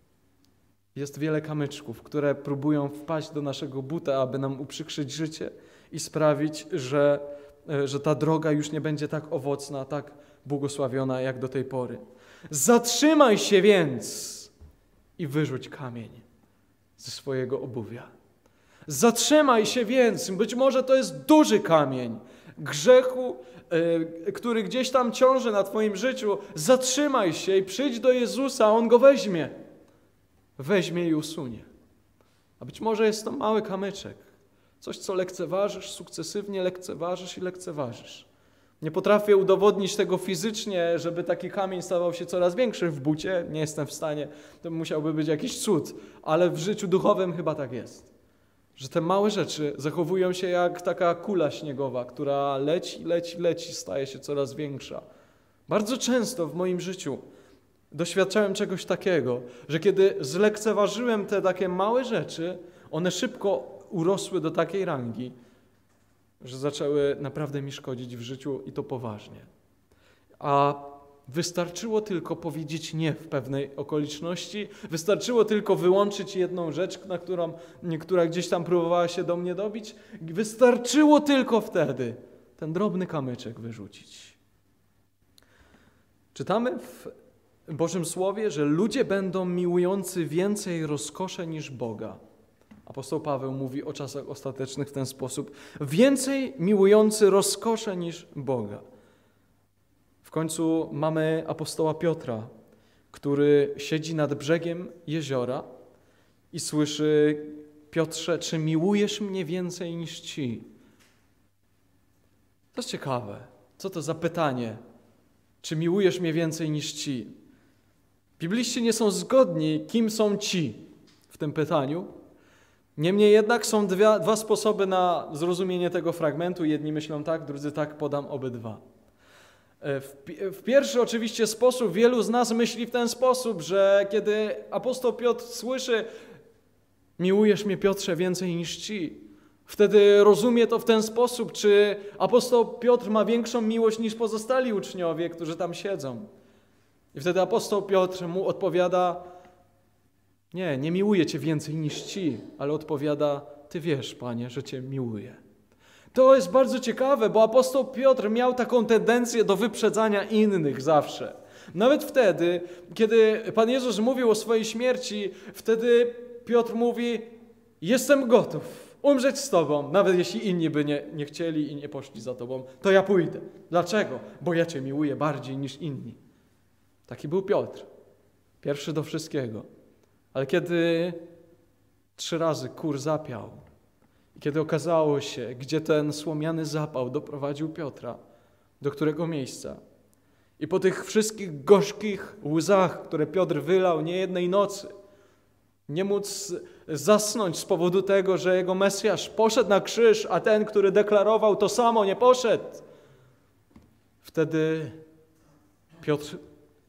jest wiele kamyczków, które próbują wpaść do naszego buta, aby nam uprzykrzyć życie i sprawić, że, że ta droga już nie będzie tak owocna, tak błogosławiona jak do tej pory. Zatrzymaj się więc i wyrzuć kamień ze swojego obuwia. Zatrzymaj się więc, być może to jest duży kamień grzechu, yy, który gdzieś tam ciąży na twoim życiu. Zatrzymaj się i przyjdź do Jezusa, On go weźmie. Weźmie i usunie. A być może jest to mały kamyczek, coś, co lekceważysz, sukcesywnie lekceważysz i lekceważysz. Nie potrafię udowodnić tego fizycznie, żeby taki kamień stawał się coraz większy w bucie. Nie jestem w stanie, to musiałby być jakiś cud, ale w życiu duchowym chyba tak jest. Że te małe rzeczy zachowują się jak taka kula śniegowa, która leci, leci, leci, staje się coraz większa. Bardzo często w moim życiu doświadczałem czegoś takiego, że kiedy zlekceważyłem te takie małe rzeczy, one szybko urosły do takiej rangi, że zaczęły naprawdę mi szkodzić w życiu i to poważnie. A wystarczyło tylko powiedzieć nie w pewnej okoliczności, wystarczyło tylko wyłączyć jedną rzecz, na którą, która gdzieś tam próbowała się do mnie dobić, wystarczyło tylko wtedy ten drobny kamyczek wyrzucić. Czytamy w Bożym Słowie, że ludzie będą miłujący więcej rozkosze niż Boga. Apostoł Paweł mówi o czasach ostatecznych w ten sposób. Więcej miłujący rozkosze niż Boga. W końcu mamy apostoła Piotra, który siedzi nad brzegiem jeziora i słyszy: Piotrze, czy miłujesz mnie więcej niż ci? To jest ciekawe. Co to za pytanie? Czy miłujesz mnie więcej niż ci? Bibliści nie są zgodni, kim są ci w tym pytaniu. Niemniej jednak są dwa, dwa sposoby na zrozumienie tego fragmentu. Jedni myślą tak, drudzy tak, podam obydwa. W, w pierwszy oczywiście sposób wielu z nas myśli w ten sposób, że kiedy apostoł Piotr słyszy: miłujesz mnie, Piotrze, więcej niż ci, wtedy rozumie to w ten sposób, czy apostoł Piotr ma większą miłość niż pozostali uczniowie, którzy tam siedzą. I wtedy apostoł Piotr mu odpowiada: nie, nie miłuję cię więcej niż ci, ale odpowiada: ty wiesz, Panie, że cię miłuję. To jest bardzo ciekawe, bo apostoł Piotr miał taką tendencję do wyprzedzania innych zawsze. Nawet wtedy, kiedy Pan Jezus mówił o swojej śmierci, wtedy Piotr mówi: jestem gotów umrzeć z Tobą, nawet jeśli inni by nie, nie chcieli i nie poszli za Tobą, to ja pójdę. Dlaczego? Bo ja Cię miłuję bardziej niż inni. Taki był Piotr. Pierwszy do wszystkiego. Ale kiedy trzy razy kur zapiał i kiedy okazało się, gdzie ten słomiany zapał doprowadził Piotra, do którego miejsca, i po tych wszystkich gorzkich łzach, które Piotr wylał niejednej nocy, nie móc zasnąć z powodu tego, że jego Mesjasz poszedł na krzyż, a ten, który deklarował to samo, nie poszedł. Wtedy Piotr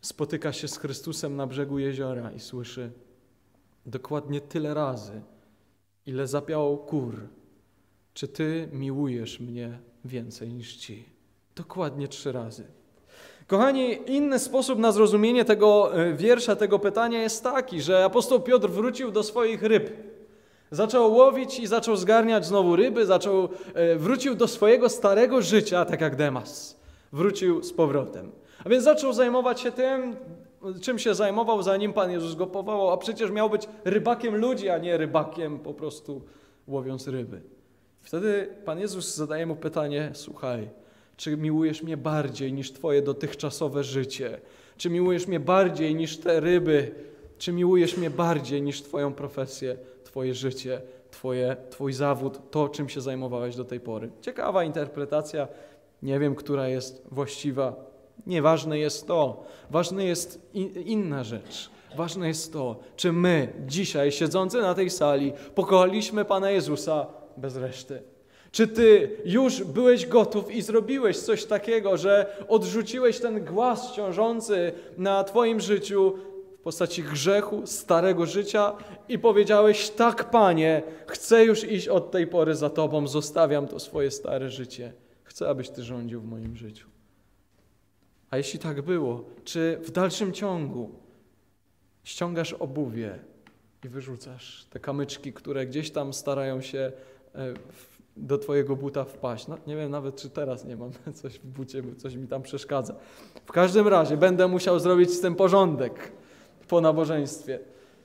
spotyka się z Chrystusem na brzegu jeziora i słyszy dokładnie tyle razy, ile zapiało kur: czy Ty miłujesz mnie więcej niż ci? Dokładnie trzy razy. Kochani, inny sposób na zrozumienie tego wiersza, tego pytania jest taki, że apostoł Piotr wrócił do swoich ryb. Zaczął łowić i zaczął zgarniać znowu ryby, zaczął, wrócił do swojego starego życia, tak jak Demas. Wrócił z powrotem. A więc zaczął zajmować się tym, czym się zajmował, zanim Pan Jezus go powołał, a przecież miał być rybakiem ludzi, a nie rybakiem po prostu łowiąc ryby. Wtedy Pan Jezus zadaje mu pytanie: słuchaj, czy miłujesz mnie bardziej niż twoje dotychczasowe życie? Czy miłujesz mnie bardziej niż te ryby? Czy miłujesz mnie bardziej niż twoją profesję, twoje życie, twoje, twój zawód, to, czym się zajmowałeś do tej pory? Ciekawa interpretacja. Nie wiem, która jest właściwa. Nieważne jest to. Ważna jest in, inna rzecz. Ważne jest to, czy my dzisiaj, siedzący na tej sali, pokochaliśmy Pana Jezusa bez reszty. Czy Ty już byłeś gotów i zrobiłeś coś takiego, że odrzuciłeś ten głaz ciążący na Twoim życiu w postaci grzechu, starego życia i powiedziałeś: tak, Panie, chcę już iść od tej pory za Tobą, zostawiam to swoje stare życie. Chcę, abyś Ty rządził w moim życiu. A jeśli tak było, czy w dalszym ciągu ściągasz obuwie i wyrzucasz te kamyczki, które gdzieś tam starają się do Twojego buta wpaść? No, nie wiem nawet, czy teraz nie mam coś w bucie, bo coś mi tam przeszkadza. W każdym razie będę musiał zrobić z tym porządek po nabożeństwie.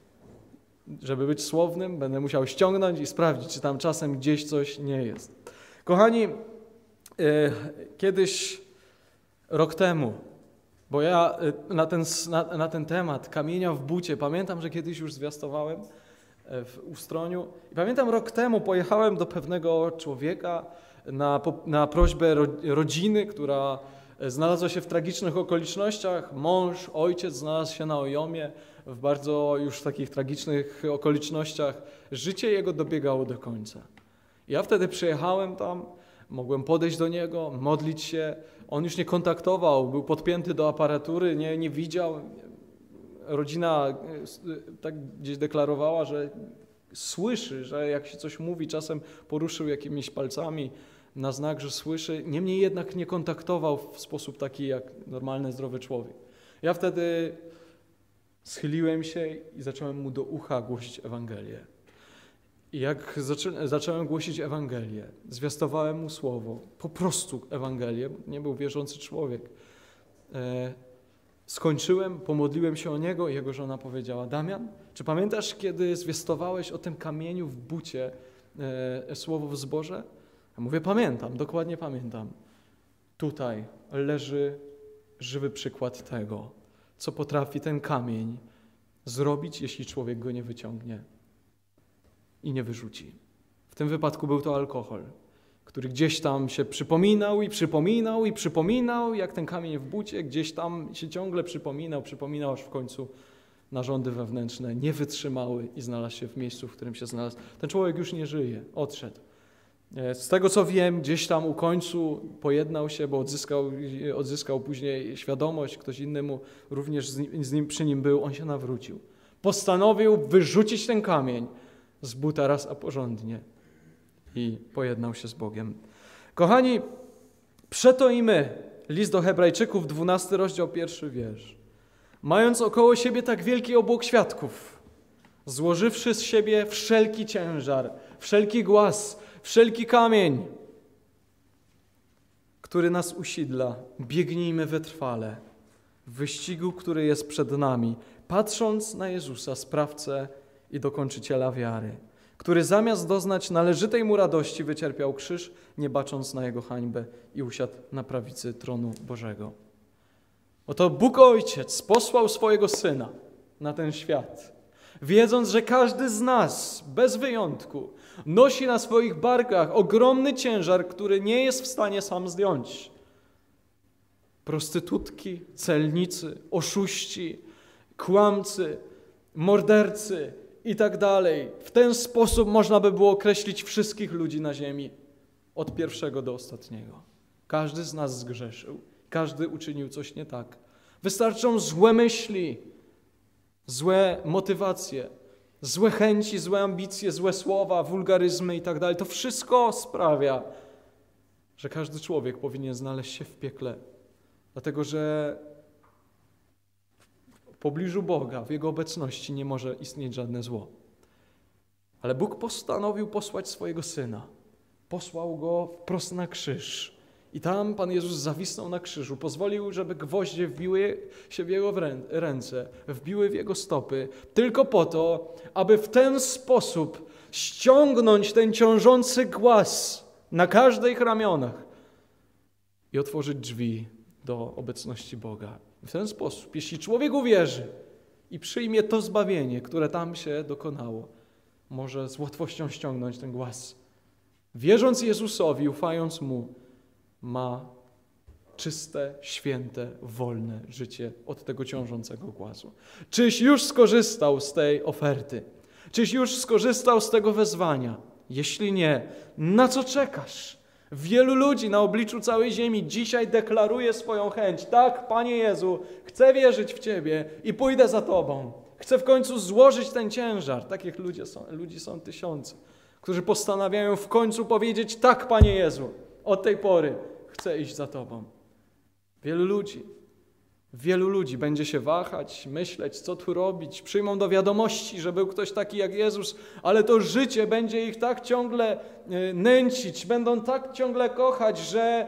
Żeby być słownym, będę musiał ściągnąć i sprawdzić, czy tam czasem gdzieś coś nie jest. Kochani, yy, kiedyś, rok temu, bo ja na ten, na, na ten temat kamienia w bucie, pamiętam, że kiedyś już zwiastowałem w Ustroniu. I pamiętam, rok temu pojechałem do pewnego człowieka na, na prośbę ro, rodziny, która znalazła się w tragicznych okolicznościach. Mąż, ojciec znalazł się na ojomie w bardzo już takich tragicznych okolicznościach. Życie jego dobiegało do końca. Ja wtedy przyjechałem tam, mogłem podejść do niego, modlić się. On już nie kontaktował, był podpięty do aparatury, nie, nie widział. Rodzina tak gdzieś deklarowała, że słyszy, że jak się coś mówi, czasem poruszył jakimiś palcami na znak, że słyszy. Niemniej jednak nie kontaktował w sposób taki jak normalny, zdrowy człowiek. Ja wtedy schyliłem się i zacząłem mu do ucha głosić Ewangelię. I jak zaczę, zacząłem głosić Ewangelię, zwiastowałem mu słowo, po prostu Ewangelię, nie był wierzący człowiek. E, skończyłem, pomodliłem się o niego i jego żona powiedziała: Damian, czy pamiętasz, kiedy zwiastowałeś o tym kamieniu w bucie e, słowo w zborze? Ja mówię: pamiętam, dokładnie pamiętam. Tutaj leży żywy przykład tego, co potrafi ten kamień zrobić, jeśli człowiek go nie wyciągnie i nie wyrzuci. W tym wypadku był to alkohol, który gdzieś tam się przypominał i przypominał i przypominał, jak ten kamień w bucie, gdzieś tam się ciągle przypominał, przypominał, aż w końcu narządy wewnętrzne nie wytrzymały i znalazł się w miejscu, w którym się znalazł. Ten człowiek już nie żyje, odszedł. Z tego, co wiem, gdzieś tam u końcu pojednał się, bo odzyskał, odzyskał później świadomość, ktoś inny mu również z nim, z nim, przy nim był, on się nawrócił. Postanowił wyrzucić ten kamień z buta raz a porządnie i pojednał się z Bogiem. Kochani, przeto i my, list do Hebrajczyków, dwunasty rozdział, pierwszy wiersz, mając około siebie tak wielki obłok świadków, złożywszy z siebie wszelki ciężar, wszelki głaz, wszelki kamień, który nas usidla, biegnijmy wytrwale w wyścigu, który jest przed nami, patrząc na Jezusa, sprawcę i dokończyciela wiary, który zamiast doznać należytej mu radości wycierpiał krzyż, nie bacząc na jego hańbę i usiadł na prawicy tronu Bożego. Oto Bóg Ojciec posłał swojego Syna na ten świat, wiedząc, że każdy z nas, bez wyjątku, nosi na swoich barkach ogromny ciężar, który nie jest w stanie sam zdjąć. Prostytutki, celnicy, oszuści, kłamcy, mordercy i tak dalej. W ten sposób można by było określić wszystkich ludzi na ziemi, od pierwszego do ostatniego. Każdy z nas zgrzeszył, każdy uczynił coś nie tak. Wystarczą złe myśli, złe motywacje, złe chęci, złe ambicje, złe słowa, wulgaryzmy i tak dalej. To wszystko sprawia, że każdy człowiek powinien znaleźć się w piekle. Dlatego, że w pobliżu Boga, w Jego obecności nie może istnieć żadne zło. Ale Bóg postanowił posłać swojego Syna. Posłał Go wprost na krzyż. I tam Pan Jezus zawisnął na krzyżu. Pozwolił, żeby gwoździe wbiły się w Jego ręce, wbiły w Jego stopy. Tylko po to, aby w ten sposób ściągnąć ten ciążący głaz na każdych ramionach i otworzyć drzwi do obecności Boga. W ten sposób, jeśli człowiek uwierzy i przyjmie to zbawienie, które tam się dokonało, może z łatwością ściągnąć ten głaz. Wierząc Jezusowi, ufając Mu, ma czyste, święte, wolne życie od tego ciążącego głazu. Czyś już skorzystał z tej oferty? Czyś już skorzystał z tego wezwania? Jeśli nie, na co czekasz? Wielu ludzi na obliczu całej ziemi dzisiaj deklaruje swoją chęć. Tak, Panie Jezu, chcę wierzyć w Ciebie i pójdę za Tobą. Chcę w końcu złożyć ten ciężar. Takich ludzi są, ludzi są tysiące, którzy postanawiają w końcu powiedzieć: tak, Panie Jezu, od tej pory chcę iść za Tobą. Wielu ludzi, wielu ludzi będzie się wahać, myśleć, co tu robić. Przyjmą do wiadomości, że był ktoś taki jak Jezus, ale to życie będzie ich tak ciągle nęcić, będą tak ciągle kochać, że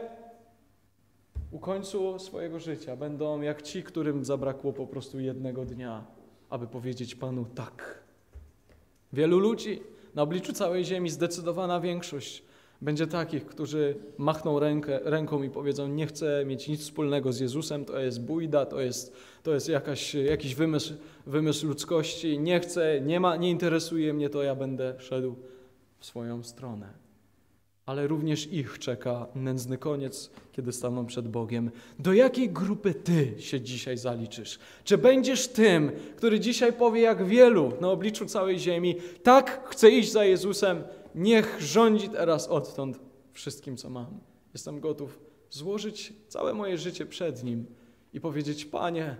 u końcu swojego życia będą jak ci, którym zabrakło po prostu jednego dnia, aby powiedzieć Panu tak. Wielu ludzi na obliczu całej ziemi, zdecydowana większość, będzie takich, którzy machną rękę, ręką i powiedzą: nie chcę mieć nic wspólnego z Jezusem, to jest bójda, to jest, to jest jakaś, jakiś wymysł, wymysł ludzkości, nie chcę, nie, ma, nie interesuje mnie to, ja będę szedł w swoją stronę. Ale również ich czeka nędzny koniec, kiedy staną przed Bogiem. Do jakiej grupy Ty się dzisiaj zaliczysz? Czy będziesz tym, który dzisiaj powie jak wielu na obliczu całej ziemi: tak, chcę iść za Jezusem, niech rządzi teraz odtąd wszystkim, co mam. Jestem gotów złożyć całe moje życie przed Nim i powiedzieć: Panie,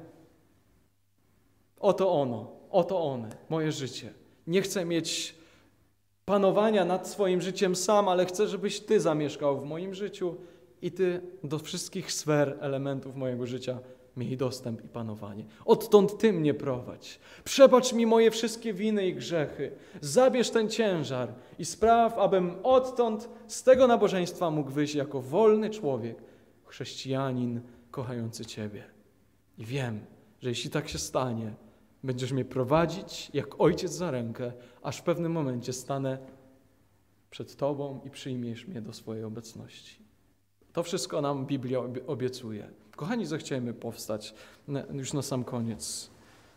oto ono, oto one, moje życie. Nie chcę mieć panowania nad swoim życiem sam, ale chcę, żebyś Ty zamieszkał w moim życiu i Ty do wszystkich sfer, elementów mojego życia miej dostęp i panowanie. Odtąd Ty mnie prowadź. Przebacz mi moje wszystkie winy i grzechy. Zabierz ten ciężar i spraw, abym odtąd z tego nabożeństwa mógł wyjść jako wolny człowiek, chrześcijanin kochający Ciebie. I wiem, że jeśli tak się stanie, będziesz mnie prowadzić jak ojciec za rękę, aż w pewnym momencie stanę przed Tobą i przyjmiesz mnie do swojej obecności. To wszystko nam Biblia obiecuje. Kochani, zechciejmy powstać już na sam koniec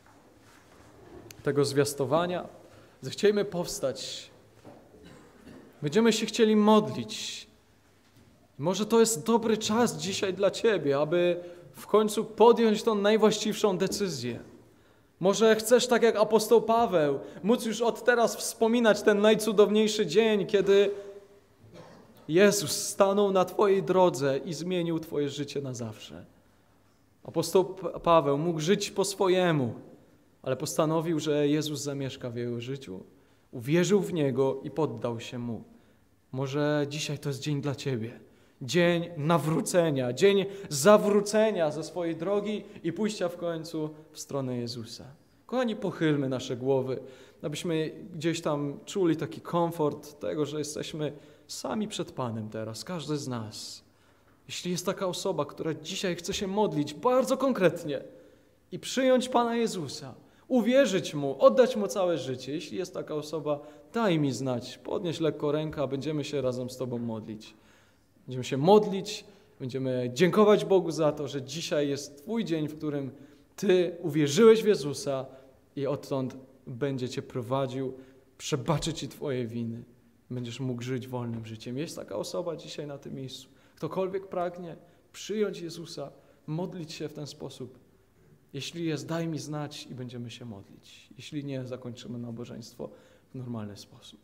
tego zwiastowania. Zechciejmy powstać. Będziemy się chcieli modlić. Może to jest dobry czas dzisiaj dla Ciebie, aby w końcu podjąć tą najwłaściwszą decyzję. Może chcesz, tak jak apostoł Paweł, móc już od teraz wspominać ten najcudowniejszy dzień, kiedy Jezus stanął na Twojej drodze i zmienił Twoje życie na zawsze. Apostoł Paweł mógł żyć po swojemu, ale postanowił, że Jezus zamieszka w jego życiu, uwierzył w Niego i poddał się Mu. Może dzisiaj to jest dzień dla Ciebie. Dzień nawrócenia, dzień zawrócenia ze swojej drogi i pójścia w końcu w stronę Jezusa. Kochani, pochylmy nasze głowy, abyśmy gdzieś tam czuli taki komfort tego, że jesteśmy sami przed Panem teraz, każdy z nas. Jeśli jest taka osoba, która dzisiaj chce się modlić bardzo konkretnie i przyjąć Pana Jezusa, uwierzyć Mu, oddać Mu całe życie, jeśli jest taka osoba, daj mi znać, podnieś lekko rękę, a będziemy się razem z Tobą modlić. Będziemy się modlić, będziemy dziękować Bogu za to, że dzisiaj jest Twój dzień, w którym Ty uwierzyłeś w Jezusa i odtąd będzie Cię prowadził, przebaczy Ci Twoje winy. Będziesz mógł żyć wolnym życiem. Jest taka osoba dzisiaj na tym miejscu. Ktokolwiek pragnie przyjąć Jezusa, modlić się w ten sposób. Jeśli jest, daj mi znać i będziemy się modlić. Jeśli nie, zakończymy nabożeństwo w normalny sposób.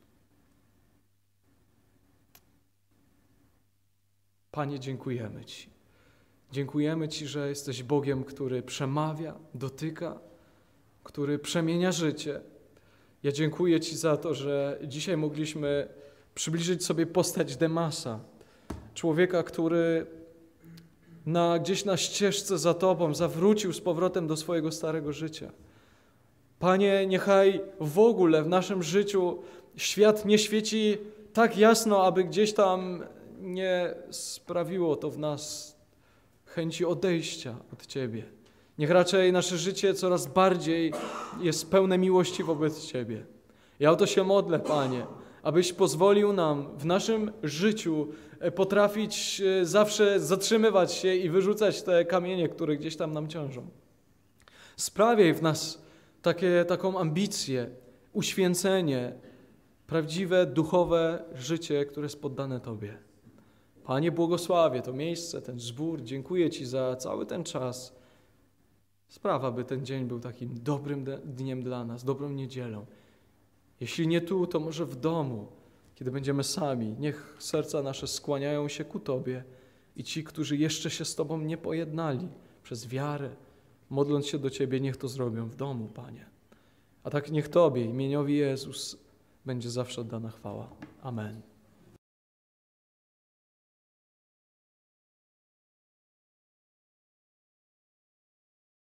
Panie, dziękujemy Ci Dziękujemy Ci, że jesteś Bogiem, który przemawia, dotyka, który przemienia życie. Ja dziękuję Ci za to, że dzisiaj mogliśmy przybliżyć sobie postać Demasa, człowieka, który na, gdzieś na ścieżce za Tobą zawrócił z powrotem do swojego starego życia. Panie, niechaj w ogóle w naszym życiu świat nie świeci tak jasno, aby gdzieś tam nie sprawiło to w nas chęci odejścia od Ciebie. Niech raczej nasze życie coraz bardziej jest pełne miłości wobec Ciebie. Ja o to się modlę, Panie, abyś pozwolił nam w naszym życiu potrafić zawsze zatrzymywać się i wyrzucać te kamienie, które gdzieś tam nam ciążą. Sprawiaj w nas takie, taką ambicję, uświęcenie, prawdziwe, duchowe życie, które jest poddane Tobie. Panie, błogosławię to miejsce, ten zbór. Dziękuję Ci za cały ten czas. Sprawa, by ten dzień był takim dobrym dniem dla nas, dobrą niedzielą. Jeśli nie tu, to może w domu, kiedy będziemy sami. Niech serca nasze skłaniają się ku Tobie i ci, którzy jeszcze się z Tobą nie pojednali przez wiarę, modląc się do Ciebie, niech to zrobią w domu, Panie. A tak niech Tobie, imieniowi Jezus, będzie zawsze oddana chwała. Amen.